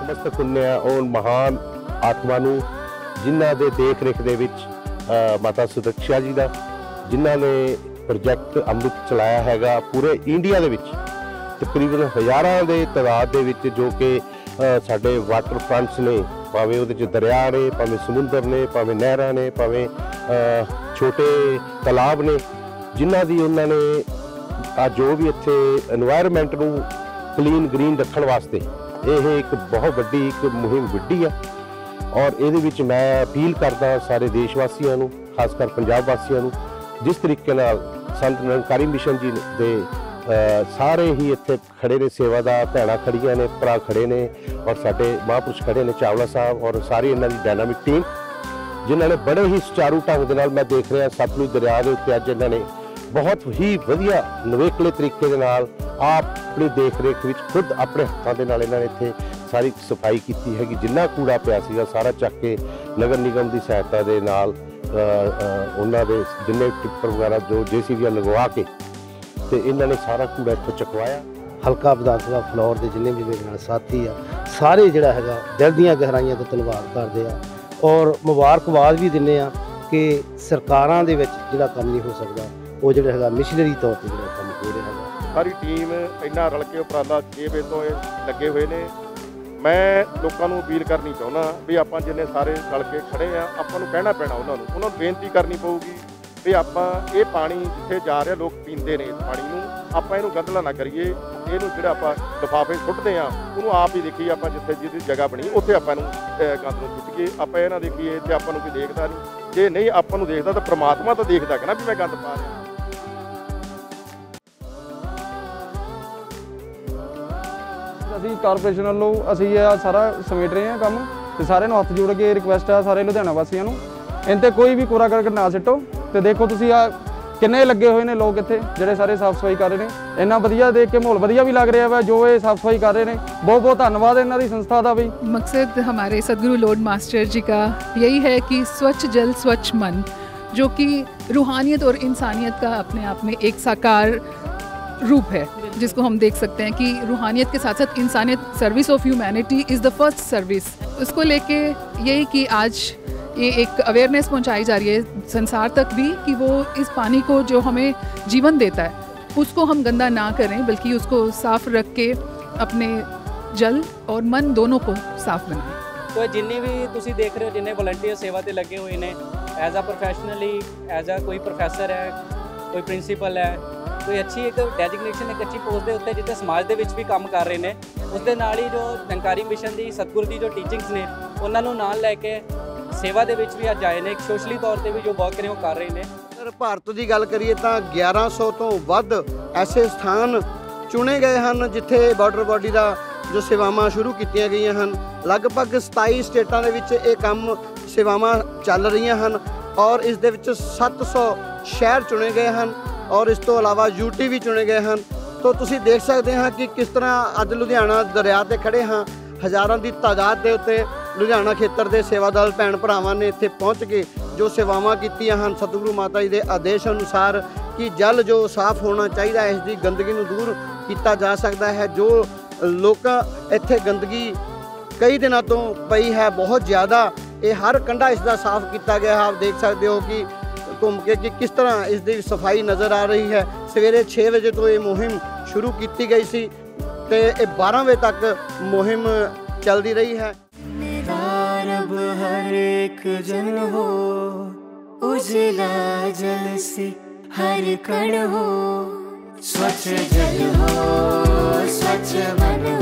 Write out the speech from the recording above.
ਨਤਮਸਤਕ ਹੁੰਦੇ ਆ ਉਹ ਮਹਾਨ ਆਤਮਾ ਨੂੰ, ਜਿਨ੍ਹਾਂ ਦੇ ਦੇਖ ਰੇਖ ਦੇ ਵਿੱਚ ਮਾਤਾ ਸੁਦਕਸ਼ਾ ਜੀ ਦਾ, ਜਿਨ੍ਹਾਂ ਨੇ ਪ੍ਰੋਜੈਕਟ ਅੰਮ੍ਰਿਤ ਚਲਾਇਆ ਹੈਗਾ ਪੂਰੇ ਇੰਡੀਆ ਦੇ ਵਿੱਚ ਤਕਰੀਬਨ ਹਜ਼ਾਰਾਂ ਦੇ ਤਾਦਾਦ ਦੇ ਵਿੱਚ, ਜੋ ਕਿ ਸਾਡੇ ਵਾਟਰ ਫਰੰਟਸ ਨੇ, ਭਾਵੇਂ ਉਹਦੇ 'ਚ ਦਰਿਆ ਨੇ, ਭਾਵੇਂ ਸਮੁੰਦਰ ਨੇ, ਭਾਵੇਂ ਨਹਿਰਾਂ ਨੇ, ਭਾਵੇਂ ਛੋਟੇ ਤਲਾਬ ਨੇ, ਜਿਨ੍ਹਾਂ ਦੀ ਉਹਨਾਂ ਨੇ ਜੋ ਵੀ ਇੱਥੇ এনवायरमेंट ਨੂੰ ਕਲੀਨ ਗ੍ਰੀਨ ਰੱਖਣ ਵਾਸਤੇ ਇਹ ਇੱਕ ਬਹੁਤ ਵੱਡੀ ਇੱਕ ਮੁਹਿੰਮ ਵਿੱਢੀ ਆ। ਔਰ ਇਹਦੇ ਵਿੱਚ ਮੈਂ ਅਪੀਲ ਕਰਦਾ ਸਾਰੇ ਦੇਸ਼ ਵਾਸੀਆਂ ਨੂੰ, ਖਾਸ ਕਰ ਪੰਜਾਬ ਵਾਸੀਆਂ ਨੂੰ, ਜਿਸ ਤਰੀਕੇ ਨਾਲ ਸੰਤ ਨਿਰੰਕਾਰੀ ਮਿਸ਼ਨ ਜੀ ਦੇ ਸਾਰੇ ਹੀ ਇੱਥੇ ਖੜੇ ਨੇ, ਸੇਵਾਦਾਰ ਭੈਣਾਂ ਖੜੀਆਂ ਨੇ, ਭਰਾ ਖੜੇ ਨੇ, ਔਰ ਸਾਡੇ ਮਹਾਂਪੁਰਸ਼ ਖੜੇ ਨੇ ਚਾਵਲਾ ਸਾਹਿਬ, ਔਰ ਸਾਰੀ ਇਹਨਾਂ ਦੀ ਡਾਇਨਾਮਿਕ ਟੀਮ, ਜਿਨ੍ਹਾਂ ਨੇ ਬੜੇ ਹੀ ਸੁਚਾਰੂ ਢੰਗ ਦੇ ਨਾਲ, ਮੈਂ ਦੇਖ ਰਿਹਾ ਸਤਲੁਜ ਦਰਿਆ ਦੇ ਉੱਤੇ ਅੱਜ ਇਹਨਾਂ ਨੇ ਬਹੁਤ ਹੀ ਵਧੀਆ ਨਵੇਕਲੇ ਤਰੀਕੇ ਦੇ ਨਾਲ ਆਪਣੀ ਦੇਖ ਰੇਖ ਵਿੱਚ ਖੁਦ ਆਪਣੇ ਹੱਥਾਂ ਦੇ ਨਾਲ ਇਹਨਾਂ ਨੇ ਇੱਥੇ ਸਾਰੀ ਸਫਾਈ ਕੀਤੀ ਹੈਗੀ। ਜਿੰਨਾ ਕੂੜਾ ਪਿਆ ਸੀਗਾ ਸਾਰਾ ਚੱਕ ਕੇ ਨਗਰ ਨਿਗਮ ਦੀ ਸਹਾਇਤਾ ਦੇ ਨਾਲ ਉਹਨਾਂ ਦੇ ਜਿੰਨੇ ਟਿੱਪਰ ਵਗੈਰਾ ਜੋ JCB ਲਗਵਾ ਕੇ ਤੇ ਇਹਨਾਂ ਨੇ ਸਾਰਾ ਕੂੜਾ ਇੱਥੋਂ ਚੁਕਵਾਇਆ। ਹਲਕਾ ਵਿਧਾਨ ਸਭਾ ਫਲੋਰ ਦੇ ਜਿੰਨੇ ਵੀ ਮੇਰੇ ਨਾਲ ਸਾਥੀ ਆ ਸਾਰੇ ਜਿਹੜਾ ਹੈਗਾ ਦਿਲ ਦੀਆਂ ਗਹਿਰਾਈਆਂ ਤੋਂ ਧੰਨਵਾਦ ਕਰਦੇ ਆ ਔਰ ਮੁਬਾਰਕਬਾਦ ਵੀ ਦਿੰਦੇ ਆ ਕਿ ਸਰਕਾਰਾਂ ਦੇ ਵਿੱਚ ਜਿਹੜਾ ਕੰਮ ਨਹੀਂ ਹੋ ਸਕਦਾ ਉਹ ਜਿਹੜਾ ਹੈਗਾ ਮਿਸ਼ਨਰੀ ਤੌਰ ਤੇ ਜਿਹੜਾ ਕੰਮ ਹੋ ਰਿਹਾ ਹੈਗਾ। ਸਾਰੀ ਟੀਮ ਇੰਨਾ ਰਲ ਕੇ ਉਪਰਾਲਾ 6 ਵਜੇ ਤੋਂ ਇਹ ਲੱਗੇ ਹੋਏ ਨੇ। ਮੈਂ ਲੋਕਾਂ ਨੂੰ ਅਪੀਲ ਕਰਨੀ ਚਾਹੁੰਦਾ ਵੀ ਆਪਾਂ ਜਿੰਨੇ ਸਾਰੇ ਰਲ ਕੇ ਖੜੇ ਆ, ਆਪਾਂ ਨੂੰ ਕਹਿਣਾ ਪੈਣਾ ਉਹਨਾਂ ਨੂੰ ਬੇਨਤੀ ਕਰਨੀ ਪਊਗੀ ਵੀ ਆਪਾਂ ਇਹ ਪਾਣੀ ਜਿੱਥੇ ਜਾ ਰਿਹਾ ਲੋਕ ਪੀਂਦੇ ਨੇ, ਇਸ ਪਾਣੀ ਨੂੰ ਆਪਾਂ ਇਹਨੂੰ ਗੰਦਲਾ ਨਾ ਕਰੀਏ। ਇਹਨੂੰ ਜਿਹੜਾ ਆਪਾਂ ਲਿਫਾਫੇ ਸੁੱਟਦੇ ਆ ਉਹਨੂੰ ਆਪ ਹੀ ਦੇਖੀਏ, ਆਪਾਂ ਜਿੱਥੇ ਜਿਹਦੀ ਜਗ੍ਹਾ ਬਣੀ ਉੱਥੇ ਆਪਾਂ ਇਹਨੂੰ ਗੰਦ ਨੂੰ ਸੁੱਟੀਏ। ਆਪਾਂ ਇਹ ਨਾ ਦੇਖੀਏ ਤੇ ਆਪਾਂ ਨੂੰ ਕੋਈ ਦੇਖਦਾ ਨਹੀਂ, ਜੇ ਨਹੀਂ ਆਪਾਂ ਨੂੰ ਦੇਖਦਾ ਤਾਂ ਪ੍ਰਮਾਤਮਾ ਤਾਂ ਦੇਖਦਾ ਕਿ ਨਾ ਵੀ ਮੈਂ ਗੰਦ ਪਾ ਰਿਹਾ। ਅਸੀਂ ਕਾਰਪੋਰੇਸ਼ਨ ਵੱਲੋਂ ਅਸੀਂ ਇਹ ਸਾਰਾ ਸਮੇਟ ਰਹੇ ਹਾਂ ਕੰਮ, ਤੇ ਸਾਰਿਆਂ ਨੂੰ ਹੱਥ ਜੋੜ ਕੇ ਰਿਕੁਐਸਟ ਆ ਸਾਰੇ ਲੁਧਿਆਣਾ ਵਾਸੀਆਂ ਨੂੰ, ਇਹਨਾਂ 'ਤੇ ਕੋਈ ਵੀ ਕੂੜਾ ਕਰਕਟ ਨਾ ਸਿੱਟੋ। ਤੇ ਦੇਖੋ ਤੁਸੀਂ ਆ ਕਿੰਨੇ ਲੱਗੇ ਹੋਏ ਨੇ ਲੋਕ ਇੱਥੇ ਜਿਹੜੇ ਸਾਰੇ ਸਾਫ਼ ਸਫਾਈ ਕਰ ਰਹੇ ਨੇ, ਇੰਨਾ ਵਧੀਆ ਦੇਖ ਕੇ ਮਾਹੌਲ ਵਧੀਆ ਵੀ ਲੱਗ ਰਿਹਾ ਵਾ ਜੋ ਇਹ ਸਾਫ਼ सफाई कर रहे हैं। बहुत बहुत धन्यवाद ਇਹਨਾਂ ਦੀ ਸੰਸਥਾ ਦਾ भी। मकसद हमारे सदगुरु लॉर्ड मास्टर जी का यही है कि स्वच्छ जल स्वच्छ मन, जो कि रूहानियत और इंसानियत का अपने आप में एक साकार रूप है, जिसको हम देख सकते हैं कि रूहानियत के साथ साथ इंसानियत, service of humanity is the first service. उसको लेके यही कि आज ये एक अवेयरनेस पहुंचाई जा रही है संसार तक भी कि वो इस पानी को जो हमें जीवन देता है उसको हम गंदा ना करें, बल्कि उसको साफ़ रख के अपने जल और मन दोनों को साफ़ बनाएं। तो जिन्नी भी तुसी देख रहे हो जिन्हें वॉलंटियर सेवा ते लगे हुए ने, as a professionally as a कोई प्रोफैसर है, कोई प्रिंसीपल है, कोई अच्छी एक डेजिग्नेशन एक अच्छी पोस्ट के उत्ते जिते समाज के भी काम कर रहे हैं। उस दे नाल ही जो निरंकारी मिशन की सतगुरु की जो टीचिंग्स ने उन्होंने नाल लैके सेवा दे विच भी अज आए ने, सोशली तौर पर भी जो वर्क ने वो कर रहे हैं। अगर भारत की गल करिए तो 1100 तो वध ऐसे स्थान चुने गए हैं जिथे बॉर्डर बॉडी का जो सेवावां शुरू कीतियां गई हैं। लगभग 27 स्टेटां दे विच ये काम सेवावां चल रही हैं और इस दे विच 700 शहर चुने गए हैं और इस तो अलावा यूटी भी चुने गए हैं। तो तुसीं देख सकते हैं कि किस तरह अज लुधियाना दरिया ते खड़े हाँ, हज़ारों की तादाद के उत्ते लुधियाना खेतर के सेवादार भैन भरावां ने इत्थे पहुँच के जो सेवावां कीतियां हैं सतगुरु माता जी के आदेश अनुसार कि जल जो साफ होना चाहिए, इसकी गंदगी नूं दूर किया जा सकता है। जो लोग इत्थे गंदगी कई दिनों तो पई है बहुत ज़्यादा, ये हर कंढा इसका साफ किया गया है। आप देख सकते हो कि घूम के कि किस तरह इसकी सफाई नज़र आ रही है। सवेरे 6 बजे तो ये मुहिम शुरू की गई सी ते 12 बजे तक मुहिम चलती रही है। रब हर एक जन हो, उजला जल से हर कण हो, स्वच्छ जल हो स्वच्छ मन